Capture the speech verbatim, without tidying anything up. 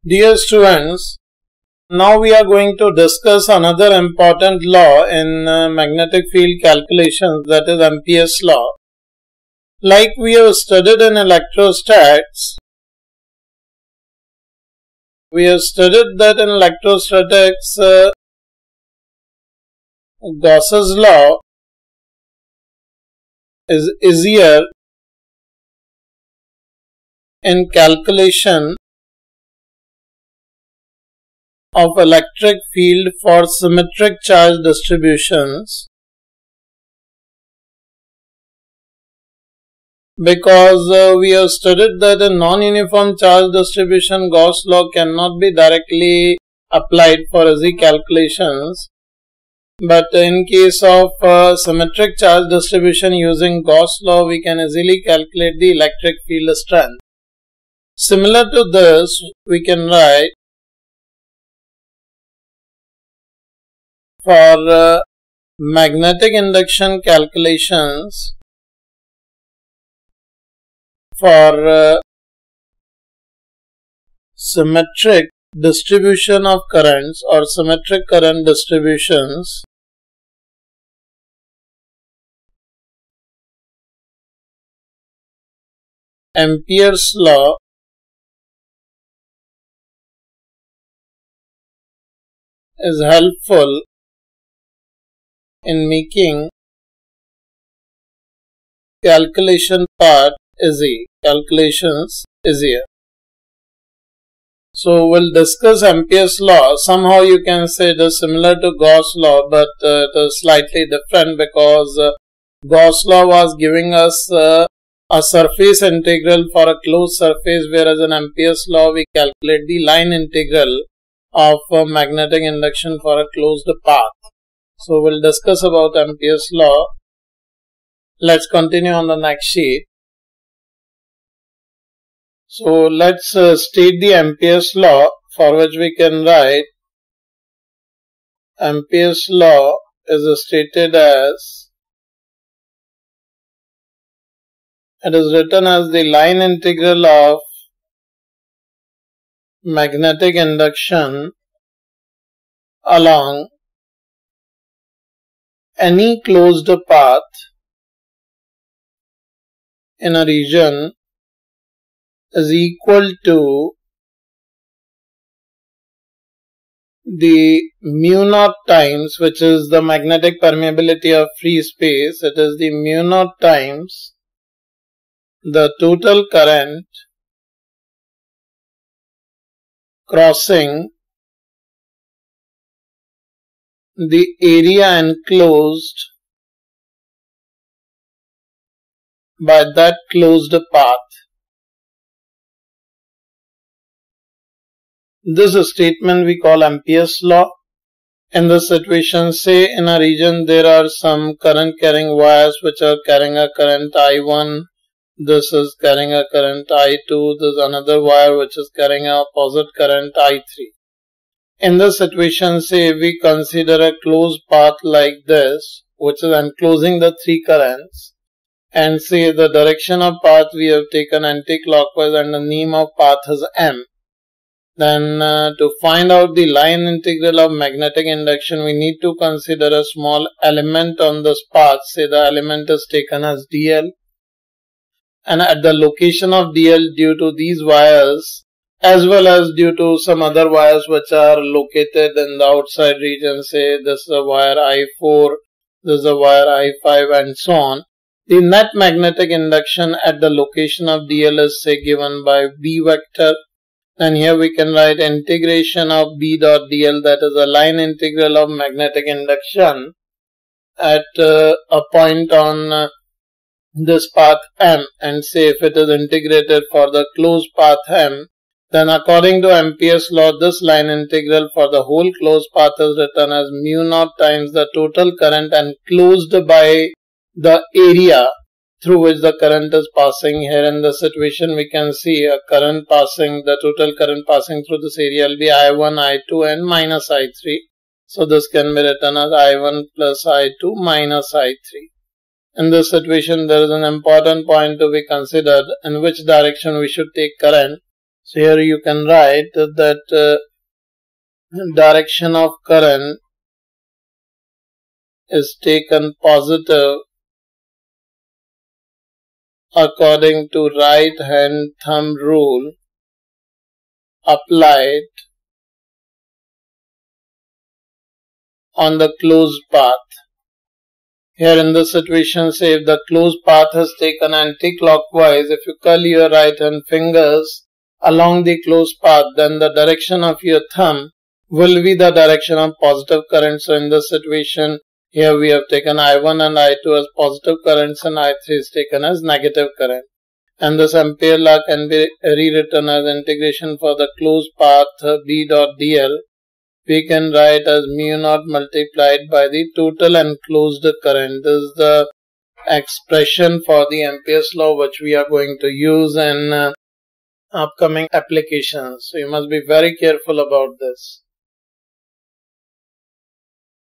Dear students, now we are going to discuss another important law in uh, magnetic field calculations, that is Amperes Law. Like we have studied in electrostats, we have studied that in electrostatics, uh, Gauss's law is easier in calculation of electric field for symmetric charge distributions, because uh, we have studied that in non-uniform charge distribution Gauss law cannot be directly applied for easy calculations, but in case of uh, symmetric charge distribution using Gauss law we can easily calculate the electric field strength. Similar to this, we can write for uh, magnetic induction calculations for uh, symmetric distribution of currents or symmetric current distributions, Amperes law is helpful in making calculation part easy, calculations easier. So we'll discuss Amperes law. Somehow you can say it is similar to Gauss law, but uh, it is slightly different because uh, Gauss law was giving us uh, a surface integral for a closed surface, whereas in Amperes law we calculate the line integral of uh, magnetic induction for a closed path. So we'll discuss about Amperes law. Let's continue on the next sheet. So let's uh, state the Amperes law, for which we can write Amperes law is stated as, it is written as the line integral of magnetic induction along any closed path in a region is equal to the mu naught times, which is the magnetic permeability of free space. It is the mu naught times the total current crossing the area enclosed by that closed path. This statement we call Amperes law. In this situation, say in a region there are some current carrying wires which are carrying a current I one, this is carrying a current I two, this is another wire which is carrying a opposite current I three. In this situation, say we consider a closed path like this, which is enclosing the three currents, and say the direction of path we have taken anti-clockwise and the name of path is M. Then uh, to find out the line integral of magnetic induction, we need to consider a small element on this path. Say the element is taken as D L, and at the location of D L, due to these wires as well as due to some other wires which are located in the outside region, say this is a wire I four, this is a wire I five, and so on, the net magnetic induction at the location of D L is say given by B vector. And here we can write integration of B dot D L, that is a line integral of magnetic induction at uh, a point on uh, this path M, and say if it is integrated for the closed path M, then according to Amperes law this line integral for the whole closed path is written as mu naught times the total current enclosed by the area through which the current is passing. Here in this situation we can see a current passing, the total current passing through this area will be I one, I two and minus I three. So this can be written as I one plus I two minus I three. In this situation, there is an important point to be considered in which direction we should take current. So here you can write that uh, direction of current is taken positive according to right hand thumb rule applied on the closed path. Here in this situation, say if the closed path has taken anti-clockwise, if you curl your right hand fingers along the closed path, then the direction of your thumb will be the direction of positive current. So in this situation, here we have taken I one and I two as positive currents and I three is taken as negative current. And this Ampere law can be rewritten as integration for the closed path B dot dl. We can write as mu naught multiplied by the total enclosed current. This is the expression for the Amperes law which we are going to use in uh, upcoming applications. So you must be very careful about this.